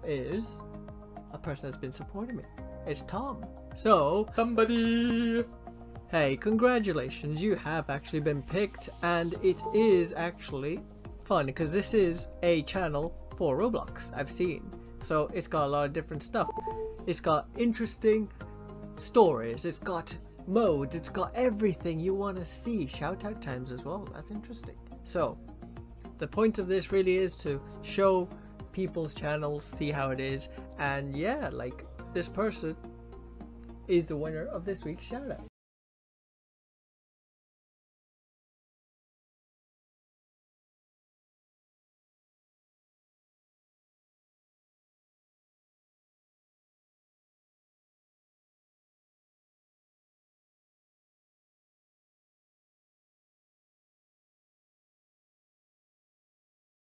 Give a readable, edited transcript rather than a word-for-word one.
is a person that's been supporting me. It's Tom. So, somebody... Hey, congratulations, you have actually been picked, and it is actually fun because this is a channel for Roblox, I've seen. So it's got a lot of different stuff. It's got interesting stories, it's got modes, it's got everything you want to see. Shoutout times as well, that's interesting. So the point of this really is to show people's channels, see how it is, and yeah, like this person is the winner of this week's shoutout.